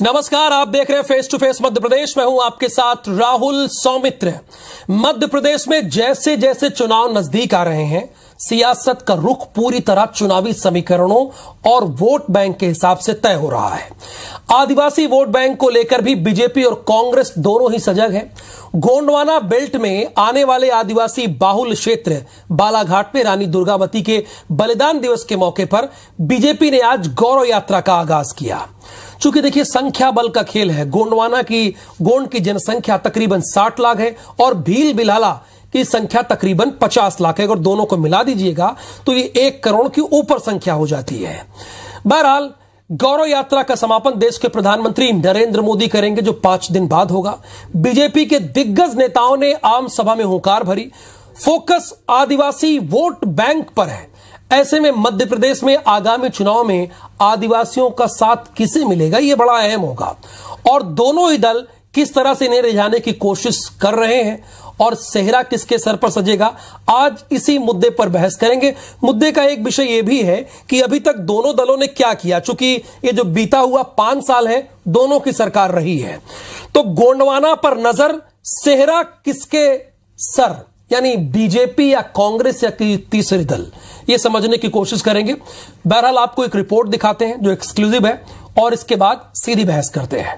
नमस्कार, आप देख रहे हैं face to face Madhya Pradesh. मैं हूं आपके साथ राहुल सौमित्र। मध्य प्रदेश में जैसे जैसे चुनाव नजदीक आ रहे हैं, सियासत का रुख पूरी तरह चुनावी समीकरणों और वोट बैंक के हिसाब से तय हो रहा है। आदिवासी वोट बैंक को लेकर भी बीजेपी और कांग्रेस दोनों ही सजग है। गोंडवाना बेल्ट में आने वाले आदिवासी बाहुल क्षेत्र बालाघाट में रानी दुर्गावती के बलिदान दिवस के मौके पर बीजेपी ने आज गौरव यात्रा का आगाज किया। चूंकि देखिए, संख्या बल का खेल है। गोंड की जनसंख्या तकरीबन 60 लाख है और भील बिल्हाला की संख्या तकरीबन 50 लाख है। अगर दोनों को मिला दीजिएगा तो ये 1 करोड़ की ऊपर संख्या हो जाती है। बहरहाल, गौरव यात्रा का समापन देश के प्रधानमंत्री नरेंद्र मोदी करेंगे, जो 5 दिन बाद होगा। बीजेपी के दिग्गज नेताओं ने आम सभा में हुंकार भरी। फोकस आदिवासी वोट बैंक पर है। ऐसे में मध्य प्रदेश में आगामी चुनाव में आदिवासियों का साथ किसे मिलेगा, यह बड़ा अहम होगा। और दोनों ही दल किस तरह से इन्हें रिझाने की कोशिश कर रहे हैं और सेहरा किसके सर पर सजेगा, आज इसी मुद्दे पर बहस करेंगे। मुद्दे का एक विषय यह भी है कि अभी तक दोनों दलों ने क्या किया। चूंकि ये जो बीता हुआ 5 साल है, दोनों की सरकार रही है, तो गोंडवाना पर नजर, सेहरा किसके सर, यानी बीजेपी या कांग्रेस या तीसरी दल, यह समझने की कोशिश करेंगे। बहरहाल, आपको एक रिपोर्ट दिखाते हैं जो एक्सक्लूसिव है और इसके बाद सीधी बहस करते हैं।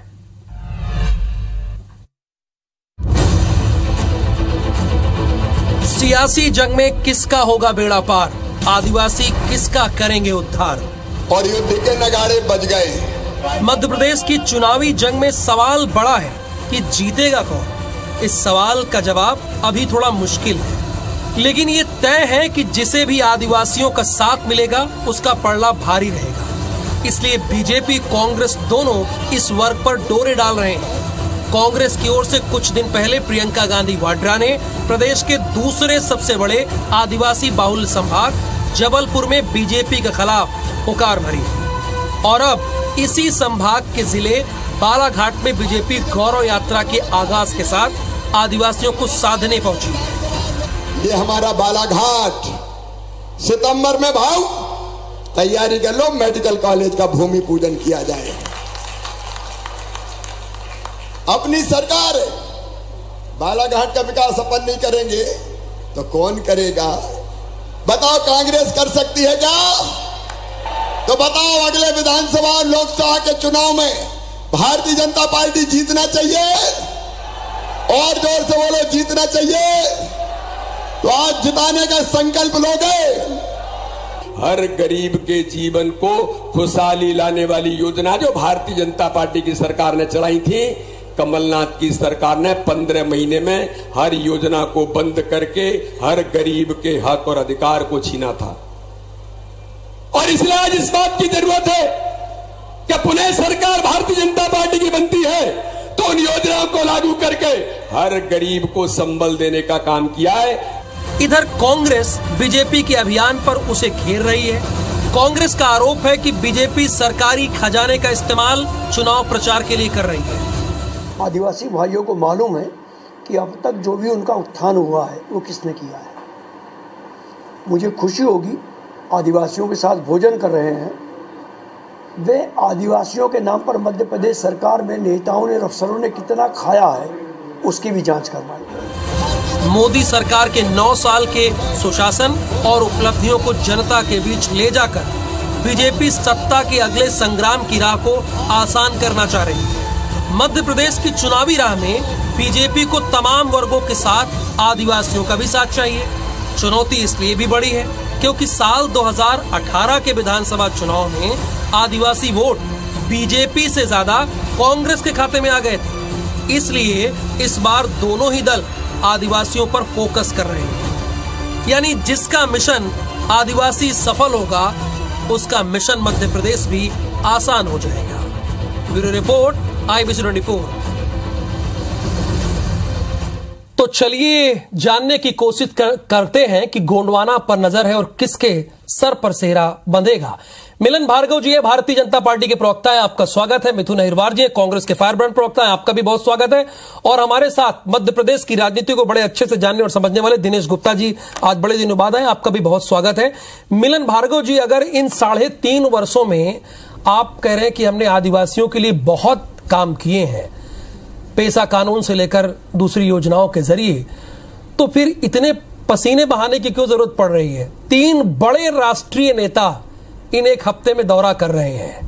सियासी जंग में किसका होगा बेड़ा पार, आदिवासी किसका करेंगे उद्धार, और युद्ध के नगाड़े बज गए। मध्य प्रदेश की चुनावी जंग में सवाल बड़ा है कि जीतेगा कौन। इस सवाल का जवाब अभी थोड़ा मुश्किल है, लेकिन ये तय है कि जिसे भी आदिवासियों का साथ मिलेगा उसका पलड़ा भारी रहेगा। इसलिए बीजेपी कांग्रेस दोनों इस वर्ग पर डोरे डाल रहे हैं। कांग्रेस की ओर से कुछ दिन पहले प्रियंका गांधी वाड्रा ने प्रदेश के दूसरे सबसे बड़े आदिवासी बाहुल संभाग जबलपुर में बीजेपी के खिलाफ पुकार भरी और अब इसी संभाग के जिले बालाघाट में बीजेपी गौरव यात्रा के आगाज के साथ आदिवासियों को साधने पहुंची। ये हमारा बालाघाट सितंबर में भाव तैयारी कर लो, मेडिकल कॉलेज का भूमि पूजन किया जाए। अपनी सरकार बालाघाट का विकास अपन नहीं करेंगे तो कौन करेगा? बताओ, कांग्रेस कर सकती है क्या? तो बताओ, अगले विधानसभा और लोकसभा के चुनाव में भारतीय जनता पार्टी जीतना चाहिए, और जोर से बोलो, जीतना चाहिए। तो आज जिताने का संकल्प लोगे। हर गरीब के जीवन को खुशहाली लाने वाली योजना जो भारतीय जनता पार्टी की सरकार ने चलाई थी, कमलनाथ की सरकार ने 15 महीने में हर योजना को बंद करके हर गरीब के हक और अधिकार को छीना था। और इसलिए आज इस बात की जरूरत है कि पुनः सरकार भारतीय जनता पार्टी की बनती है तो उन योजनाओं को लागू करके हर गरीब को संबल देने का काम किया है। इधर कांग्रेस बीजेपी के अभियान पर उसे घेर रही है। कांग्रेस का आरोप है कि बीजेपी सरकारी खजाने का इस्तेमाल चुनाव प्रचार के लिए कर रही है। आदिवासी भाइयों को मालूम है कि अब तक जो भी उनका उत्थान हुआ है वो किसने किया है। मुझे खुशी होगी, आदिवासियों के साथ भोजन कर रहे हैं। वे आदिवासियों के नाम पर मध्य प्रदेश सरकार में नेताओं ने, अफसरों ने कितना खाया है, उसकी भी जांच करवाई। मोदी सरकार के 9 साल के सुशासन और उपलब्धियों को जनता के बीच ले जाकर बीजेपी सत्ता के अगले संग्राम की राह को आसान करना चाह रही है। मध्य प्रदेश की चुनावी राह में बीजेपी को तमाम वर्गों के साथ आदिवासियों का भी साथ चाहिए। चुनौती इसलिए भी बड़ी है क्योंकि साल 2018 के विधानसभा चुनाव में आदिवासी वोट बीजेपी से ज्यादा कांग्रेस के खाते में आ गए थे। इसलिए इस बार दोनों ही दल आदिवासियों पर फोकस कर रहे हैं। यानी जिसका मिशन आदिवासी सफल होगा, उसका मिशन मध्य प्रदेश भी आसान हो जाएगा। Bureau report, IBC 24। तो चलिए जानने की कोशिश करते हैं कि गोंडवाना पर नजर है और किसके सर पर सेहरा बंधेगा। मिलन भार्गव जी है, भारतीय जनता पार्टी के प्रवक्ता है, आपका स्वागत है। मिथुन अहिरवार जी है, कांग्रेस के फायरब्रांड प्रवक्ता है, आपका भी बहुत स्वागत है। और हमारे साथ मध्य प्रदेश की राजनीति को बड़े अच्छे से जानने और समझने वाले दिनेश गुप्ता जी आज बड़े दिनों बाद आए, आपका भी बहुत स्वागत है। मिलन भार्गव जी, अगर इन 3.5 वर्षों में आप कह रहे हैं कि हमने आदिवासियों के लिए बहुत काम किए हैं, पेसा कानून से लेकर दूसरी योजनाओं के जरिए, तो फिर इतने पसीने बहाने की क्यों जरूरत पड़ रही है? 3 बड़े राष्ट्रीय नेता इन एक हफ्ते में दौरा कर रहे हैं।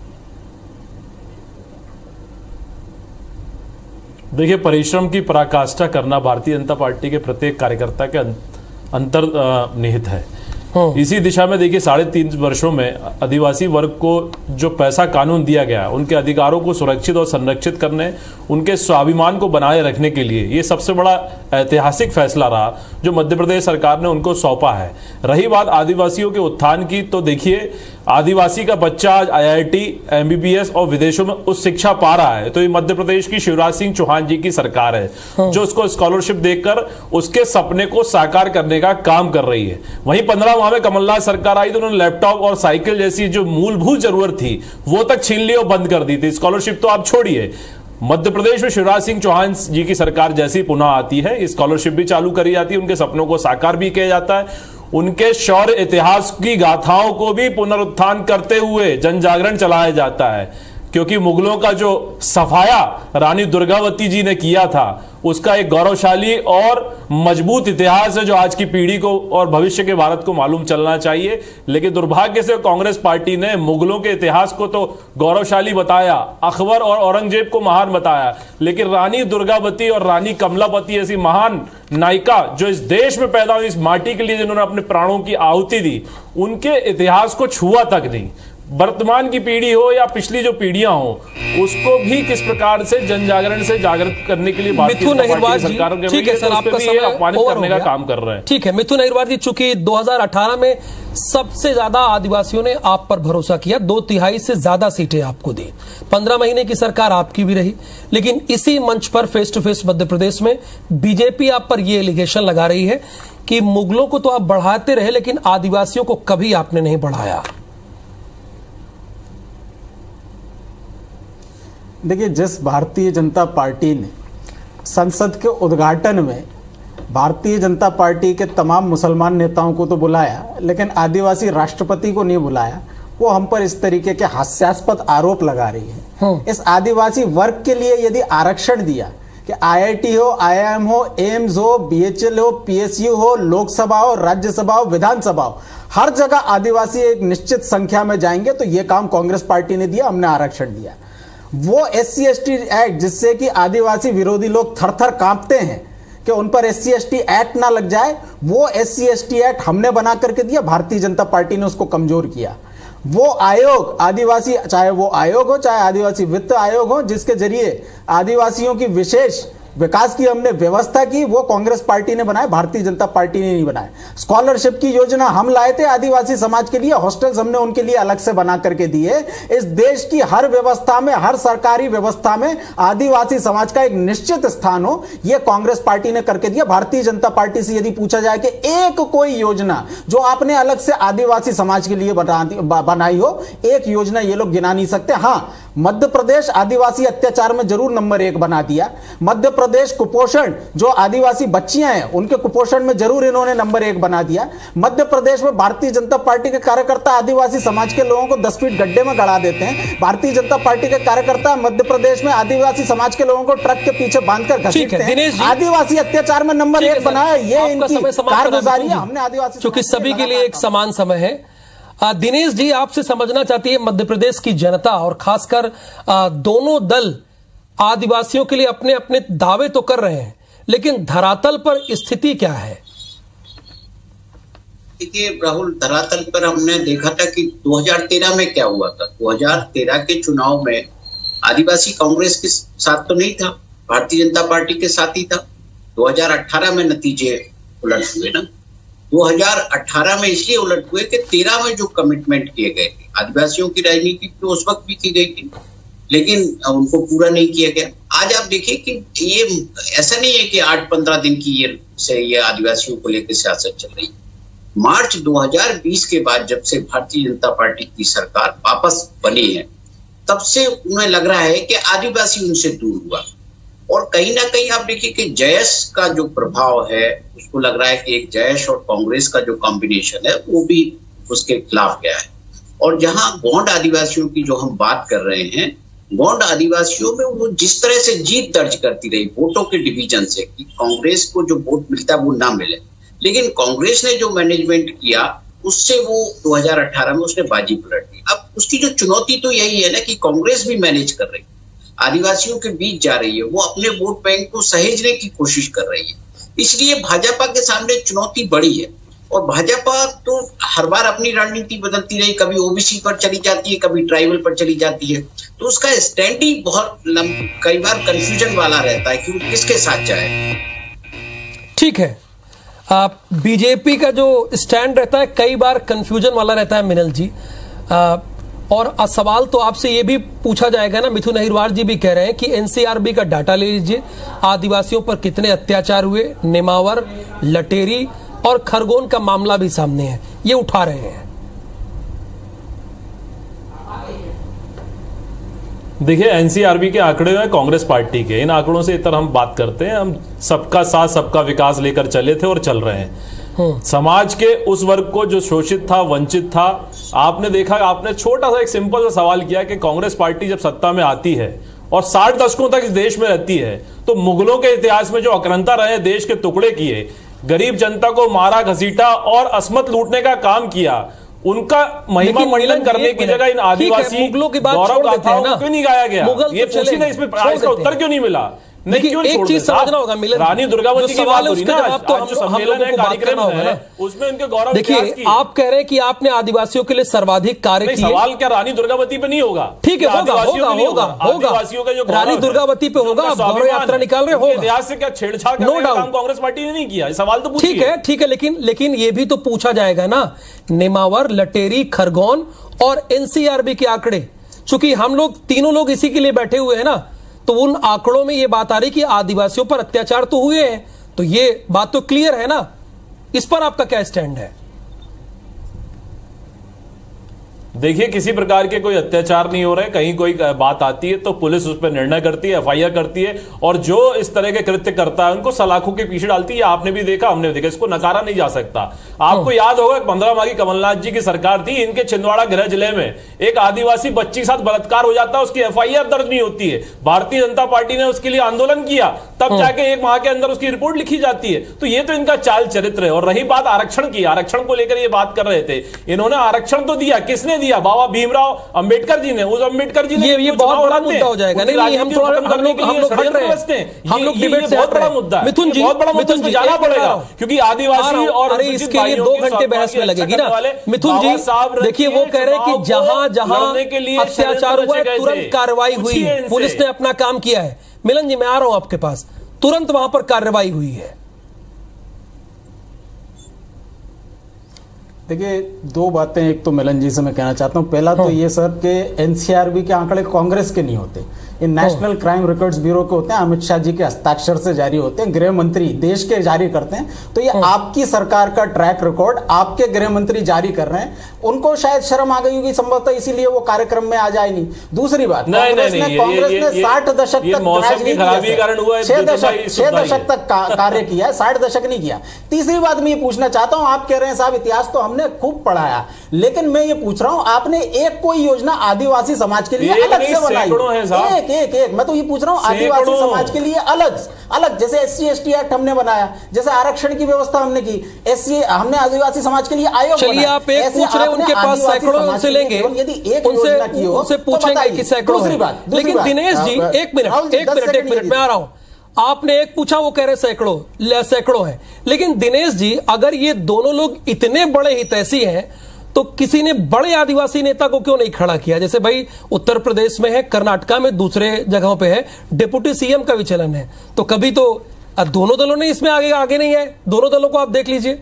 देखिए, परिश्रम की पराकाष्ठा करना भारतीय जनता पार्टी के प्रत्येक कार्यकर्ता के अंतर्निहित है। इसी दिशा में देखिए 3.5 वर्षों में आदिवासी वर्ग को जो पैसा कानून दिया गया, उनके अधिकारों को सुरक्षित और संरक्षित करने, उनके स्वाभिमान को बनाए रखने के लिए ये सबसे बड़ा ऐतिहासिक फैसला रहा जो मध्य प्रदेश सरकार ने उनको सौंपा है। रही बात आदिवासियों के उत्थान की, तो देखिए आदिवासी का बच्चा आज IIT, MBBS और विदेशों में उच्च शिक्षा पा रहा है, तो ये मध्य प्रदेश की शिवराज सिंह चौहान जी की सरकार है जो उसको स्कॉलरशिप देकर उसके सपने को साकार करने का काम कर रही है। वहीं 15 माह में कमलनाथ सरकार आई तो उन्होंने लैपटॉप और साइकिल जैसी जो मूलभूत जरूरत थी वो तक छीन ली और बंद कर दी थी। स्कॉलरशिप तो आप छोड़िए, मध्य प्रदेश में शिवराज सिंह चौहान जी की सरकार जैसी पुनः आती है, स्कॉलरशिप भी चालू करी जाती है, उनके सपनों को साकार भी किया जाता है, उनके शौर्य इतिहास की गाथाओं को भी पुनरुत्थान करते हुए जन जागरण चलाया जाता है। क्योंकि मुगलों का जो सफाया रानी दुर्गावती जी ने किया था उसका एक गौरवशाली और मजबूत इतिहास है जो आज की पीढ़ी को और भविष्य के भारत को मालूम चलना चाहिए। लेकिन दुर्भाग्य से कांग्रेस पार्टी ने मुगलों के इतिहास को तो गौरवशाली बताया, अकबर और औरंगजेब को महान बताया, लेकिन रानी दुर्गावती और रानी कमलापति ऐसी महान नायिका जो इस देश में पैदा हुई, इस माटी के लिए जिन्होंने अपने प्राणों की आहुति दी, उनके इतिहास को छुआ तक नहीं। वर्तमान की पीढ़ी हो या पिछली जो पीढ़ियां हो, उसको भी किस प्रकार से जन जागरण से जागृत करने के लिए मिथुन अहिरवार जी, ठीक है सर, आपका समय अपमानित करने का काम कर रहे हैं। ठीक है मिथुन अहिरवार जी, चूंकि 2018 में सबसे ज्यादा आदिवासियों ने आप पर भरोसा किया, 2/3 से ज्यादा सीटें आपको दी, 15 महीने की सरकार आपकी भी रही, लेकिन इसी मंच पर face to face Madhya Pradesh में बीजेपी आप पर यह एलिगेशन लगा रही है कि मुगलों को तो आप बढ़ाते रहे लेकिन आदिवासियों को कभी आपने नहीं बढ़ाया। देखिए, जिस भारतीय जनता पार्टी ने संसद के उद्घाटन में भारतीय जनता पार्टी के तमाम मुसलमान नेताओं को तो बुलाया लेकिन आदिवासी राष्ट्रपति को नहीं बुलाया, वो हम पर इस तरीके के हास्यास्पद आरोप लगा रही है। इस आदिवासी वर्ग के लिए यदि आरक्षण दिया कि IIT हो, IIM हो, एम्स हो, BHL हो, PSU हो, लोकसभा हो, राज्यसभा हो, विधानसभा हो, हर जगह आदिवासी एक निश्चित संख्या में जाएंगे, तो ये काम कांग्रेस पार्टी ने दिया, हमने आरक्षण दिया। वो SC/ST एक्ट जिससे कि आदिवासी विरोधी लोग थर थर कांपते हैं कि उन पर SC/ST एक्ट ना लग जाए, वो SC/ST एक्ट हमने बना करके दिया, भारतीय जनता पार्टी ने उसको कमजोर किया। वो आयोग आदिवासी, चाहे वो आयोग हो चाहे आदिवासी वित्त आयोग हो, जिसके जरिए आदिवासियों की विशेष विकास की हमने व्यवस्था की, वो कांग्रेस पार्टी ने बनाए, भारतीय जनता पार्टी ने नहीं बनाए। स्कॉलरशिप की योजना हम लाए थे आदिवासी समाज के लिए, हॉस्टल्स हमने उनके लिए अलग से बना करके दिए। इस देश की हर व्यवस्था में, हर सरकारी व्यवस्था में आदिवासी समाज का एक निश्चित स्थान हो, यह कांग्रेस पार्टी ने करके दिया। भारतीय जनता पार्टी से यदि पूछा जाए कि एक कोई योजना जो आपने अलग से आदिवासी समाज के लिए बनाई हो, एक योजना ये लोग गिना नहीं सकते। हाँ, मध्य प्रदेश आदिवासी अत्याचार में जरूर नंबर 1 बना दिया। मध्य प्रदेश कुपोषण, जो आदिवासी बच्चियां हैं उनके कुपोषण में जरूर इन्होंने नंबर 1 बना दिया। मध्य प्रदेश में भारतीय जनता पार्टी के कार्यकर्ता आदिवासी समाज के लोगों को 10 फीट गड्ढे में गड़ा देते हैं। भारतीय जनता पार्टी के कार्यकर्ता मध्य प्रदेश में आदिवासी समाज के लोगों को ट्रक के पीछे बांधकर घसीटते हैं। आदिवासी अत्याचार में नंबर 1 बनाया, ये इनकी कारगुजारी है। हमने आदिवासी, क्योंकि सभी के लिए एक समान समय है। दिनेश जी, आपसे समझना चाहती है मध्य प्रदेश की जनता और खासकर दोनों दल आदिवासियों के लिए अपने अपने दावे तो कर रहे हैं, लेकिन धरातल पर स्थिति क्या है? देखिए राहुल, धरातल पर हमने देखा था कि 2013 में क्या हुआ था। 2013 के चुनाव में आदिवासी कांग्रेस के साथ तो नहीं था, भारतीय जनता पार्टी के साथ ही था। 2018 में नतीजे उलट हुए ना। 2018 में इसलिए उलट हुए कि 13 में जो कमिटमेंट किए गए थे, आदिवासियों की राजनीति तो उस वक्त भी की गई थी लेकिन उनको पूरा नहीं किया गया। आज आप देखिए कि ये ऐसा नहीं है कि 8-15 दिन की ये आदिवासियों को लेकर सियासत चल रही है। मार्च 2020 के बाद जब से भारतीय जनता पार्टी की सरकार वापस बनी है, तब से उन्हें लग रहा है कि आदिवासी उनसे दूर हुआ। और कहीं ना कहीं आप देखिए कि जयेश का जो प्रभाव है, उसको लग रहा है कि एक जयेश और कांग्रेस का जो कॉम्बिनेशन है वो भी उसके खिलाफ गया है। और जहां गौंड आदिवासियों की जो हम बात कर रहे हैं, गौंड आदिवासियों में वो जिस तरह से जीत दर्ज करती रही वोटों के डिवीजन से, कि कांग्रेस को जो वोट मिलता है वो ना मिले, लेकिन कांग्रेस ने जो मैनेजमेंट किया उससे वो 2018 में उसने बाजी पलट दी। अब उसकी जो चुनौती तो यही है ना कि कांग्रेस भी मैनेज कर रही है, आदिवासियों के बीच जा रही है, वो अपने वोट बैंक को सहेजने की कोशिश कर रही है, इसलिए भाजपा के सामने चुनौती बड़ी है। और भाजपा तो हर बार अपनी रणनीति बदलती रही, कभी ओबीसी पर चली जाती है, कभी ट्राइबल पर चली जाती है, तो उसका स्टैंड ही बहुत कई बार कंफ्यूजन वाला रहता है कि वो किसके साथ जाए। ठीक है, बीजेपी का जो स्टैंड रहता है कई बार कंफ्यूजन वाला रहता है मिनल जी। और सवाल तो आपसे ये भी पूछा जाएगा ना, मिथुन अहिरवार जी भी कह रहे हैं कि एनसीआरबी का डाटा ले लीजिए, आदिवासियों पर कितने अत्याचार हुए, नेमावर, लटेरी और खरगोन का मामला भी सामने है, ये उठा रहे हैं। देखिए, एनसीआरबी के आंकड़े हैं कांग्रेस पार्टी के, इन आंकड़ों से इतर हम बात करते हैं, हम सबका साथ सबका विकास लेकर चले थे और चल रहे हैं। समाज के उस वर्ग को जो शोषित था, वंचित था, आपने देखा, आपने छोटा सा एक सिंपल सा सवाल किया कि कांग्रेस पार्टी जब सत्ता में आती है और 60 दशकों तक इस देश में रहती है, तो मुगलों के इतिहास में जो आक्रांता रहे, देश के टुकड़े किए, गरीब जनता को मारा घसीटा और असमत लूटने का काम किया, उनका महिमा मंडन करने की जगह इन आदिवासी गौरव गाथाओं को क्यों नहीं गाया गया? ये पूछी ना, इसमें इसका उत्तर क्यों नहीं मिला? नहीं, एक चीज समझना होगा मिलन, रानी दुर्गावती की बात हो रही है ना, तो आज जो सम्मेलन है, कार्यक्रम है, उसमें उनके गौरव। देखिए, आप कह रहे हैं कि आपने आदिवासियों के लिए सर्वाधिक कार्य किए। सवाल क्या रानी दुर्गावती पे नहीं होगा? ठीक है, होगा, आदिवासियों का जो रानी दुर्गावती पे होगा, आप गौरव यात्रा निकाल रहे हो, इतिहास से क्या छेड़छाड़ करने का काम कांग्रेस पार्टी ने नहीं किया? सवाल तो पूछिए। ठीक है, लेकिन ये भी तो पूछा जाएगा ना, नेमावर, लटेरी, खरगोन और एनसीआरबी के आंकड़े, चूंकि हम लोग तीनों लोग इसी के लिए बैठे हुए हैं ना, तो उन आंकड़ों में ये बात आ रही कि आदिवासियों पर अत्याचार तो हुए हैं, तो ये बात तो क्लियर है ना, इस पर आपका क्या स्टैंड है? देखिए, किसी प्रकार के कोई अत्याचार नहीं हो रहे, कहीं कोई बात आती है तो पुलिस उस पर निर्णय करती है, एफआईआर करती है, और जो इस तरह के कृत्य करता है उनको सलाखों के पीछे डालती है। आपने भी देखा, हमने भी देखा, इसको नकारा नहीं जा सकता। आपको याद होगा 15 माह की कमलनाथ जी की सरकार थी, इनके छिंदवाड़ा गृह जिले में एक आदिवासी बच्ची के साथ बलात्कार हो जाता है, उसकी एफआईआर दर्ज नहीं होती है, भारतीय जनता पार्टी ने उसके लिए आंदोलन किया, तब जाके 1 माह के अंदर उसकी रिपोर्ट लिखी जाती है। तो ये तो इनका चाल चरित्र है। और रही बात आरक्षण की, आरक्षण को लेकर ये बात कर रहे थे, इन्होंने आरक्षण तो दिया, किसने दिया? बाबा भीमराव अंबेडकर जी ने। उस अंबेडकर जी ने ये बहुत बड़ा मुद्दा हो जाएगा। नहीं, हम लोग डिबेट से बहुत बड़ा मुद्दा है मिथुन जी, बहुत बड़ा मुद्दा जाना पड़ेगा, क्योंकि आदिवासी और इसके लिए 2 घंटे बहस में लगेगी ना मिथुन जी। देखिए, वो कह रहे हैं कि जहां अत्याचार हुआ है तुरंत कार्रवाई हुई है, पुलिस ने अपना काम किया है। मिलन जी, मैं आ रहा हूं आपके पास, तुरंत वहां पर कार्रवाई हुई है। देखिए, 2 बातें, एक तो मिलन जी से मैं कहना चाहता हूं, पहला तो ये सर के एनसीआरबी के आंकड़े कांग्रेस के नहीं होते, ये नेशनल क्राइम रिकॉर्ड्स ब्यूरो के होते हैं, अमित शाह जी के हस्ताक्षर से जारी होते हैं, गृह मंत्री देश के जारी करते हैं। तो ये आपकी सरकार का ट्रैक रिकॉर्ड आपके गृह मंत्री जारी कर रहे हैं, उनको शायद शर्म आ गई होगी संभवतः, इसीलिए वो कार्यक्रम में आ जाए नहीं। दूसरी बात, कांग्रेस ने 60 दशक तक 6 दशक तक कार्य किया है, 60 दशक नहीं किया। तीसरी बात मैं ये पूछना चाहता हूं, आप कह रहे हैं साहब इतिहास तो हमने खूब पढ़ाया, लेकिन मैं ये पूछ रहा हूं, आपने एक कोई योजना आदिवासी समाज के लिए अलग से बनाई? एक मैं तो ये पूछ रहा हूं, आदिवासी समाज के लिए अलग, जैसे SC ST एक्ट हमने बनाया, जैसे आरक्षण की व्यवस्था हमने की, हमने आदिवासी समाज के लिए आयोग बनाया। चलिए, आप एक पूछ रहे हैं, उनके पास सैकड़ों उनसे लेंगे, यदि एक योजना की हो उनसे पूछेंगे कि सैकड़ों। दूसरी बात, लेकिन दिनेश जी, एक मिनट मैं आ रहा हूं। आपने एक पूछा, वो कह रहे सैकड़ों है, लेकिन दिनेश जी, अगर ये दोनों लोग इतने बड़े हितैषी हैं तो किसी ने बड़े आदिवासी नेता को क्यों नहीं खड़ा किया? जैसे भाई उत्तर प्रदेश में है, कर्नाटका में, दूसरे जगहों पे है, डिप्टी सीएम का भी चलन है, तो कभी तो दोनों दलों ने इसमें आगे नहीं आए। दोनों दलों को आप देख लीजिए।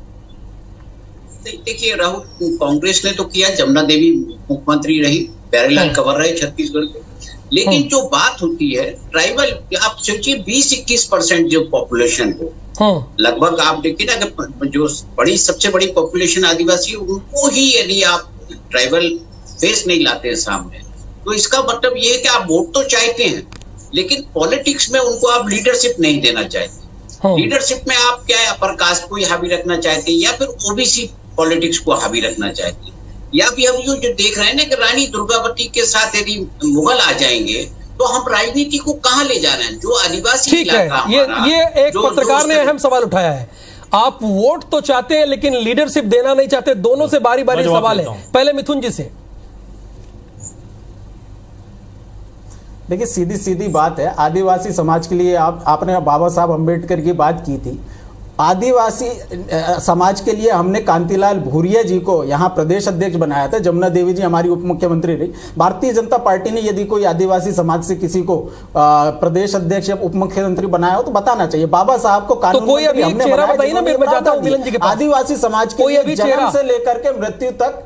देखिए राहुल, कांग्रेस ने तो किया, जमुना देवी मुख्यमंत्री रही, प्यारेलाल कंवर रहे छत्तीसगढ़ के, लेकिन जो बात होती है ट्राइबल, आप सोचिए 20-21% जो पॉपुलेशन को लगभग, आप देखिए ना कि जो सबसे बड़ी पॉपुलेशन आदिवासी, उनको ही यदि आप ट्राइबल फेस नहीं लाते हैं सामने, तो इसका मतलब ये है कि आप वोट तो चाहते हैं, लेकिन पॉलिटिक्स में उनको आप लीडरशिप नहीं देना चाहते। लीडरशिप में आप क्या है, अपर कास्ट को हावी रखना चाहते हैं या फिर ओबीसी पॉलिटिक्स को हावी रखना चाहते हैं। या भी हम जो देख रहे हैं ना कि रानी दुर्गावती के साथ यदि मुगल आ जाएंगे तो हम राजनीति को कहां ले जा रहे हैं? जो आदिवासी ठीक है, ये एक पत्रकार ने अहम सवाल उठाया है। आप वोट तो चाहते हैं लेकिन लीडरशिप देना नहीं चाहते। दोनों से बारी बारी सवाल है। पहले मिथुन जी से। देखिए, सीधी सीधी बात है, आदिवासी समाज के लिए आपने बाबा साहब अंबेडकर की बात की थी। आदिवासी समाज के लिए हमने कांतिलाल भूरिया जी को यहाँ प्रदेश अध्यक्ष बनाया था। जमुना देवी जी हमारी उप मुख्यमंत्री रही। भारतीय जनता पार्टी ने यदि कोई आदिवासी समाज से किसी को प्रदेश अध्यक्ष या उप मुख्यमंत्री बनाया हो तो बताना चाहिए। बाबा साहब को कानून मंत्री हमने बनाया। आदिवासी समाज के लिए जन्म से लेकर के मृत्यु तक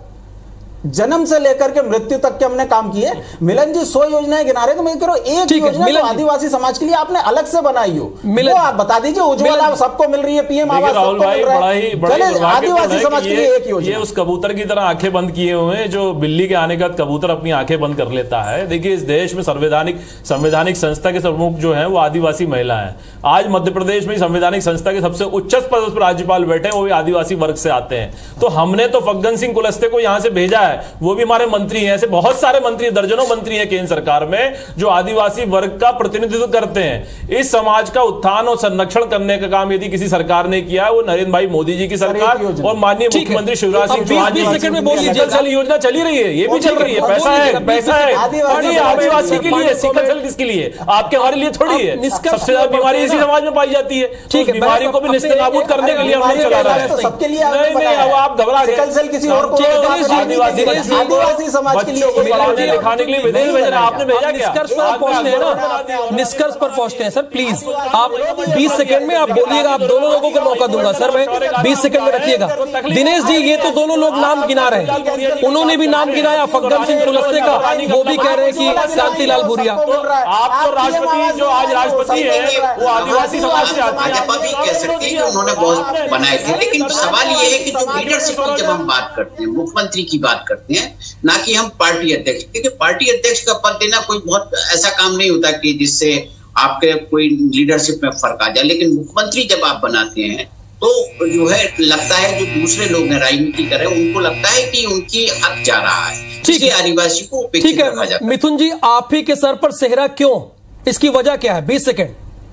के हमने काम किए। मिलन जी 100 योजनाएं गिना रहे, तो मैं कह रहा हूं एक योजना तो आदिवासी समाज के लिए आपने अलग से बनाई हो, वो आप बता दीजिए। उज्ज्वला सबको मिल रही है, पीएम आवास सबको मिल रहा है, आदिवासी समाज के लिए एक योजना। ये उस कबूतर की तरह आंखें बंद किए हुए हैं जो बिल्ली के आने का कबूतर अपनी आंखें बंद कर लेता है। देखिए, इस देश में संवैधानिक संस्था के प्रमुख जो है वो आदिवासी महिला है। आज मध्य प्रदेश में संवैधानिक संस्था के सबसे उच्च पद पर राज्यपाल बैठे, वो भी आदिवासी वर्ग से आते हैं। तो हमने तो फग्गन सिंह कुलस्ते को यहां से भेजा है, वो भी हमारे मंत्री हैं। ऐसे बहुत सारे मंत्री, दर्जनों मंत्री हैं केंद्र सरकार में जो आदिवासी वर्ग का प्रतिनिधित्व करते हैं। इस समाज का उत्थान और संरक्षण करने का काम यदि किसी सरकार ने किया है, वो नरेंद्र भाई मोदी जी की सरकार और माननीय मुख्यमंत्री शिवराज सिंह चौहान जी की योजना चली रही है। ये भी चल रही है, पैसा है आदिवासी के लिए। सिकल किसके लिए? आपके हमारे लिए थोड़ी है। सबसे ज्यादा बीमारी इसी समाज में पाई जाती है। तो बीमारी को भी निस्तेनाबूद करने के लिए हम नहीं चला रहा है। सबके लिए नहीं, अब आप घबरा गए। किसी और को आदिवासी समाज के लिए दिखाने के लिए विदेश भेज रहे हैं, आपने भेजा क्या? निष्कर्ष पर पहुंचते हैं ना, निष्कर्ष पर पहुंचते हैं सर। प्लीज आप 20 सेकंड में आप बोलिएगा। आप दोनों लोगों को मौका दूंगा सर, मैं 20 सेकंड में रखिएगा। दिनेश जी, ये तो दोनों लोग नाम गिना रहे हैं, उन्होंने भी नाम गिनाया फग्गन सिंह कुलस्ते का, वो भी कह रहे हैं कि कांतिलाल भूरिया। आप तो राष्ट्रपति, जो आज राष्ट्रपति है वो आदिवासी समाज से आते हैं। भाजपा भी कह सकती है कि उन्होंने बहुत बनाए थे, लेकिन सवाल ये है कि जो लीडरशिप की जब हम बात करते हैं, मुख्यमंत्री की बात करते हैं, ना कि हम पार्टी अध्यक्ष। क्योंकि पार्टी अध्यक्ष का पद देना कोई बहुत ऐसा काम नहीं होता कि जिससे आपके कोई लीडरशिप में फर्क आ जाए। लेकिन मुख्यमंत्री जब आप बनाते हैं तो जो है लगता है जो दूसरे लोग हैं राजनीति कर रहे हैं, उनको लगता है कि उनकी हक जा रहा है। ठीक है, आदिवासी को उपेक्षित रखा जाता है। मिथुन जी, आप ही के सर पर सेहरा क्यों? इसकी वजह क्या है? 20 सेकंड।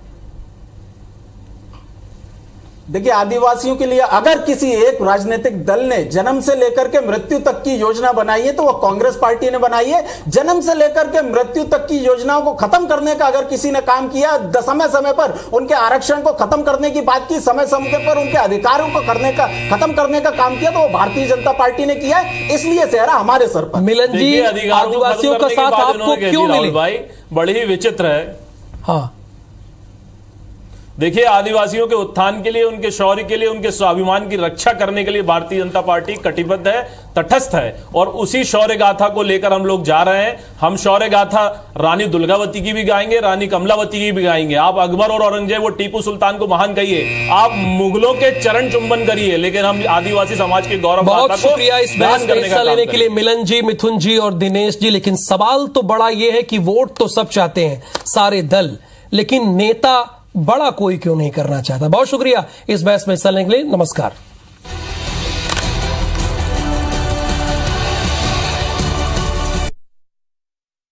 देखिए, आदिवासियों के लिए अगर किसी एक राजनीतिक दल ने जन्म से लेकर के मृत्यु तक की योजना बनाई है तो वो कांग्रेस पार्टी ने बनाई है। जन्म से लेकर के मृत्यु तक की योजनाओं को खत्म करने का अगर किसी ने काम किया, समय समय पर उनके आरक्षण को खत्म करने की बात की, समय समय पर उनके अधिकारों को खत्म करने का काम किया, तो वो भारतीय जनता पार्टी ने किया है। इसलिए सेहरा हमारे सर पर। मिलन जी, आदिवासियों का साथ आपको क्यों मिली? भाई बड़ी ही विचित्र है। हाँ, देखिए, आदिवासियों के उत्थान के लिए, उनके शौर्य के लिए, उनके स्वाभिमान की रक्षा करने के लिए भारतीय जनता पार्टी कटिबद्ध है, तटस्थ है। और उसी शौर्य गाथा को लेकर हम लोग जा रहे हैं। हम शौर्य गाथा रानी दुर्गावती की भी गाएंगे, रानी कमलावती की भी गाएंगे। आप अकबर और औरंगजेब और टीपू सुल्तान को महान कहिए, आप मुगलों के चरण चुंबन करिए, लेकिन हम आदिवासी समाज के गौरव गाथा को। बहुत शुक्रिया इस बहस में हिस्सा लेने के लिए मिलन जी, मिथुन जी और दिनेश जी। लेकिन सवाल तो बड़ा यह है कि वोट तो सब चाहते हैं, सारे दल, लेकिन नेता बड़ा कोई क्यों नहीं करना चाहता? बहुत शुक्रिया इस बहस में हिस्सा लेने के लिए। नमस्कार।